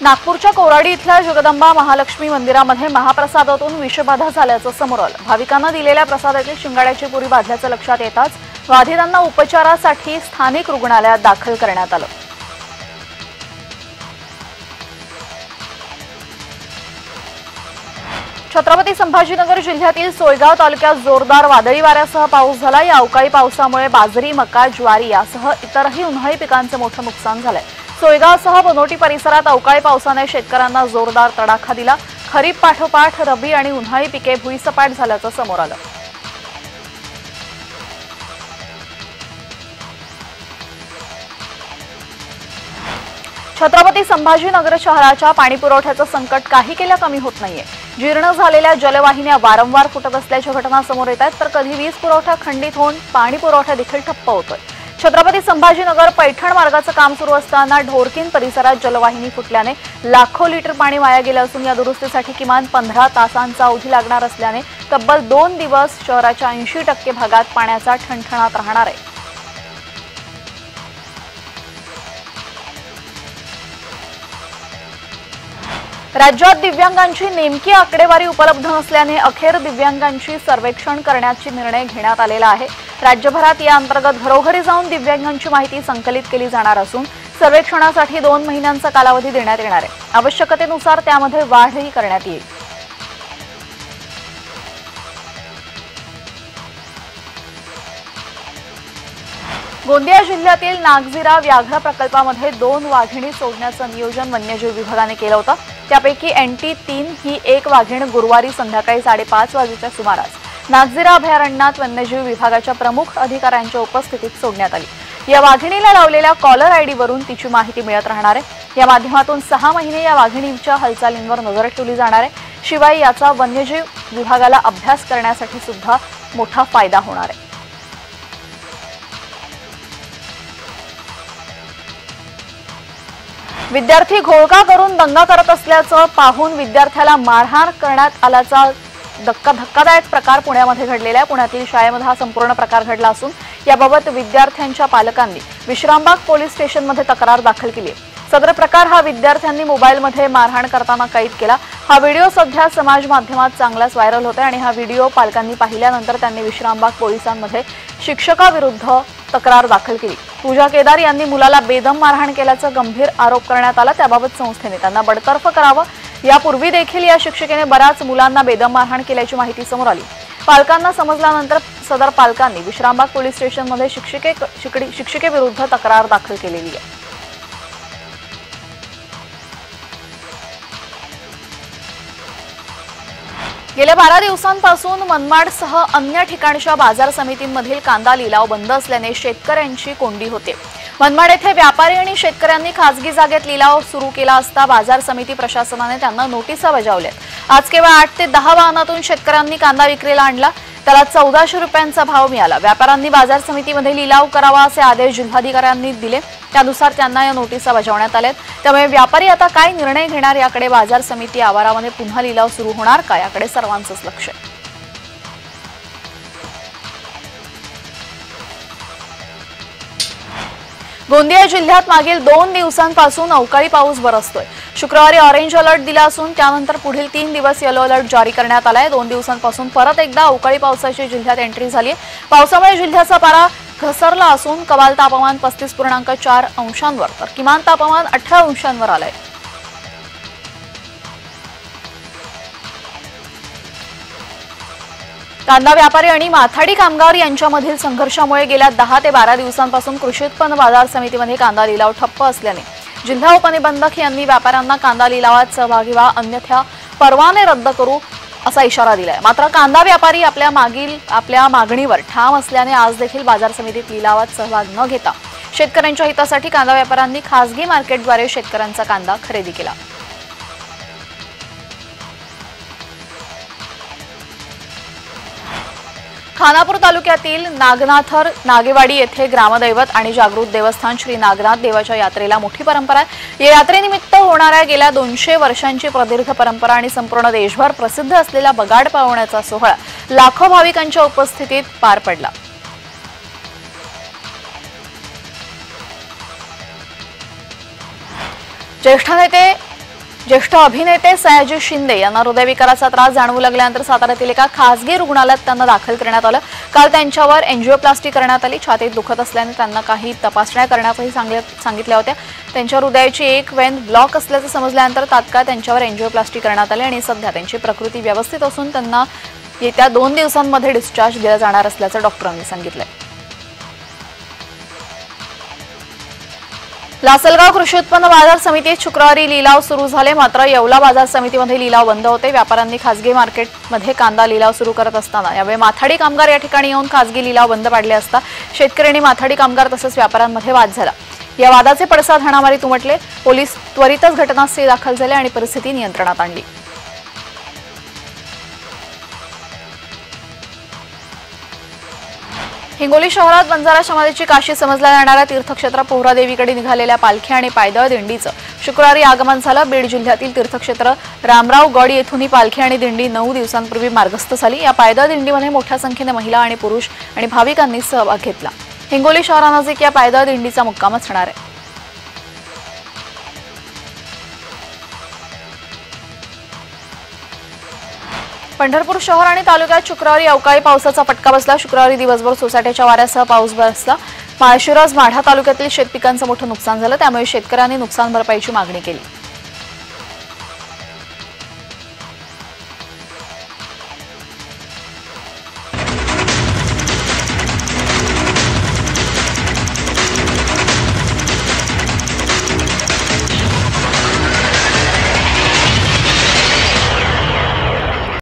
नागपूरच्या कोराडी इथल्या जगदंबा महालक्ष्मी मंदिरामध्ये महाप्रसादातून विषबाधा झाल्याचं समोर आलं। भाविकांना दिलेल्या प्रसादातील शिंगाड्याची पुरी बाधल्याचं लक्षात येताच बाधितांना उपचारासाठी स्थानिक रुग्णालयात दाखल करण्यात आलं। छत्रपती संभाजीनगर जिल्ह्यातील सोयगाव तालुक्यात जोरदार वादळी वाऱ्यासह पाऊस झाला। या अवकाळी पावसामुळे बाजरी, मका, ज्वारी यासह इतरही उन्हाळी पिकांचे मोठे नुकसान झाले। सोयगावसह बनोटी परिसरात अवकाळी पावसाने शेतकऱ्यांना जोरदार तडाखा दिला। खरीप पाठोपाठ रब्बी आणि उन्हाळी पिके भुईसपाट झाल्याचं समोर आलं। छत्रपती संभाजीनगर शहराच्या पाणीपुरवठ्याचं संकट काही केल्या कमी होत नाहीये। जीर्ण झालेल्या जलवाहिन्या वारंवार फुटत असल्याच्या घटना समोर येत आहेत, तर कधी वीज पुरवठा खंडित होऊन पाणी पुरवठा देखील ठप्प होतोय। छत्रपती संभाजीनगर पैठण मार्गाचं काम सुरू असताना ढोरकीन परिसरात जलवाहिनी फुटल्याने लाखो लिटर पाणी वाया गेलं असून या दुरुस्तीसाठी किमान 15 तासांचा अवधी लागणार असल्याने तब्बल 2 दिवस शहराच्या 80% भागात पाण्याचा ठणठणाट राहणार आहे। राज्यात दिव्यांगांची नेमकी आकडेवारी उपलब्ध नसल्याने अखेर दिव्यांगांची सर्वेक्षण करण्याचा निर्णय घेण्यात आलेला आहे। राज्यभरात या अंतर्गत घरोघरी जाऊन दिव्यांगांची माहिती संकलित केली जाणार असून सर्वेक्षणासाठी 2 महिन्यांचा कालावधी देण्यात येणार आहे। आवश्यकतेनुसार त्यामध्ये वाढही करण्यात येईल। गोंदिया जिल्ह्यातील नागझिरा व्याघ्र प्रकल्पामध्ये 2 वाघिणी सोडण्याचं नियोजन वन्यजीव विभागाने केलं होतं। त्यापैकी NT3 ही एक वाघीण गुरुवारी संध्याकाळी 5:30 वाजेच्या सुमारास नागझिरा अभयारण्यात वन्यजीव विभागाच्या प्रमुख अधिकाऱ्यांच्या उपस्थितीत सोडण्यात आली। या वाघिणीला लावलेल्या कॉलर आयडी वरून तिची माहिती मिळत राहणार आहे। या माध्यमातून 6 महिने या वाघिणीच्या हालचालींवर नजर ठेवली जाणार आहे। शिवाय याचा वन्यजीव विभागाला अभ्यास करण्यासाठी सुद्धा मोठा फायदा होणार आहे। विद्यार्थी घोळका करून दंगा करत असल्याचं पाहून विद्यार्थ्याला मारहाण करण्यात आल्याचा धक्कादायक प्रकार पुण्यामध्ये घडलेला आहे। पुण्यातील शाळेमध्ये हा संपूर्ण प्रकार घडला असून याबाबत विद्यार्थ्यांच्या पालकांनी विश्रामबाग पोलीस स्टेशनमध्ये तक्रार दाखल केली आहे। सदर प्रकार हा विद्यार्थ्यांनी मोबाईलमध्ये मारहाण करताना कैद केला। हा व्हिडिओ सध्या समाज माध्यमात चांगलाच व्हायरल होतोय आणि हा व्हिडिओ पालकांनी पाहिल्यानंतर त्यांनी विश्रामबाग पोलिसांमध्ये शिक्षकाविरुद्ध तक्रार दाखल केली। पूजा केदार यांनी मुलाला बेदम मारहाण केल्याचा गंभीर आरोप करण्यात आला। त्याबाबत संस्थेने त्यांना बडतर्फ करावं। यापूर्वी देखील या शिक्षिकेने बऱ्याच मुलांना बेदम मारहाण केल्याची माहिती समोर आली। पालकांना समजल्यानंतर सदर पालकांनी विश्रामबाग पोलीस स्टेशनमध्ये शिक्षिकेविरुद्ध तक्रार दाखल केलेली आहे। गेल्या 12 दिवसांपासून मनमाडसह अन्य ठिकाणच्या बाजार समितींमधील कांदा लिलाव बंद असल्याने शेतकऱ्यांची कोंडी होते। मनमाड येथे व्यापारी आणि शेतकऱ्यांनी खासगी जागेत लिलाव सुरू केला असता बाजार समिती प्रशासनाने त्यांना नोटिसा बजावल्यात। आज केवळ 8 ते 10 वाहनातून शेतकऱ्यांनी कांदा विक्रीला आणला, त्याला 1400 रुपयांचा भाव मिळाला। व्यापाऱ्यांनी बाजार समितीमध्ये लिलाव करावा असे आदेश जिल्हाधिकाऱ्यांनी दिले, त्यानुसार त्यांना या नोटिसा बजावण्यात आल्या। त्यामुळे व्यापारी आता काय निर्णय घेणार याकडे बाजार समिती आवारामध्ये पुन्हा लिलाव सुरू होणार का याकडे सर्वांचंच लक्ष आहे। गोंदिया जिल्ह्यात मागील 2 दिवसांपासून अवकाळी पाऊस बरसतोय। शुक्रवारी ऑरेंज अलर्ट दिला असून त्यानंतर पुढील 3 दिवस येलो अलर्ट जारी करण्यात आलाय। 2 दिवसांपासून परत एकदा अवकाळी पावसाची जिल्ह्यात एंट्री झाली। पावसामुळे जिल्ह्याचा पारा घसरला असून कमाल तापमान 35.4 अंशांवर तर किमान तापमान 18 अंशांवर आलंय। कांदा व्यापारी आणि माथाडी कामगार यांच्यामधील संघर्षामुळे गेल्या 10 ते 12 दिवसांपासून कृषी उत्पन्न बाजार समितीमध्ये कांदा लिलाव ठप्प असल्याने जिल्हा उपनिबंधक यांनी व्यापाऱ्यांना कांदा लिलावात सहभागी व्हा, अन्यथा परवाने रद्द करू असा इशारा दिलाय। मात्र कांदा व्यापारी आपल्या मागणीवर ठाम असल्याने आज देखील बाजार समितीत लिलावात सहभाग न घेता शेतकऱ्यांच्या हितासाठी कांदा व्यापाऱ्यांनी खासगी मार्केटद्वारे शेतकऱ्यांचा कांदा खरेदी केला। खानापूर तालुक्यातील नागनाथर नागेवाडी येथे ग्रामदैवत आणि जागृत देवस्थान श्री नागनाथ देवाच्या यात्रेला मोठी परंपरा आहे। या यात्रेनिमित्त होणाऱ्या गेल्या 200 वर्षांची प्रदीर्घ परंपरा आणि संपूर्ण देशभर प्रसिद्ध असलेला बगाड पावण्याचा सोहळा लाखो भाविकांच्या उपस्थितीत पार पडला। ज्येष्ठ नेते ज्येष्ठ अभिनेते सयाजी शिंदे यांना हृदयविकाराचा त्रास जाणवू लागल्यानंतर साताऱ्यातील एका खासगी रुग्णालयात त्यांना दाखल करण्यात आलं। काल त्यांच्यावर एंजिओप्लास्टी करण्यात आली। छातीत दुखत असल्याने त्यांना काही तपासण्या करण्यासही सांगितल्या होत्या। त्यांच्या हृदयाची एक वेन ब्लॉक असल्याचं समजल्यानंतर तात्काळ त्यांच्यावर एंजिओप्लास्टी करण्यात आली आणि सध्या त्यांची प्रकृती व्यवस्थित असून त्यांना येत्या 2 दिवसांमध्ये डिस्चार्ज दिला जाणार असल्याचं डॉक्टरांनी सांगितलंय। लासलगाव कृषी उत्पन्न बाजार समितीत शुक्रवारी लिलाव सुरू झाले, मात्र येवला बाजार समितीमध्ये लिलाव बंद होते। व्यापाऱ्यांनी खासगी मार्केटमध्ये कांदा लिलाव सुरू करत असताना यावेळी माथाडी कामगार या ठिकाणी येऊन खासगी लिलाव बंद पाडले असता शेतकऱ्यांनी माथाडी कामगार तसंच व्यापाऱ्यांमध्ये वाद झाला। या वादाचे पडसाद हाणामारीत उमटले। पोलीस त्वरितच घटनास्थळी दाखल झाले आणि परिस्थिती नियंत्रणात आणली। हिंगोली शहरात बंजारा समाजाची काशी समजल्या जाणाऱ्या तीर्थक्षेत्र पोहरादेवीकडे निघालेल्या पालखी आणि पायदळ दिंडीचं शुक्रवारी आगमन झालं। बीड जिल्ह्यातील तीर्थक्षेत्र रामराव गड येथून ही पालखी आणि दिंडी 9 दिवसांपूर्वी मार्गस्थ झाली। या पायदळ दिंडीमध्ये मोठ्या संख्येने महिला आणि पुरुष आणि भाविकांनी सहभाग घेतला। हिंगोली शहरानजीक या पायदळ दिंडीचा मुक्काम असणार आहे। पंढरपूर शहर आणि तालुक्यात शुक्रवारी अवकाळी पावसाचा फटका बसला। शुक्रवारी दिवसभर सोसाट्याच्या वाऱ्यासह पाऊस बरसला। माळशिरस माढा तालुक्यातील शेतपिकांचं मोठं नुकसान झालं, त्यामुळे शेतकऱ्यांनी नुकसान भरपाईची मागणी केली।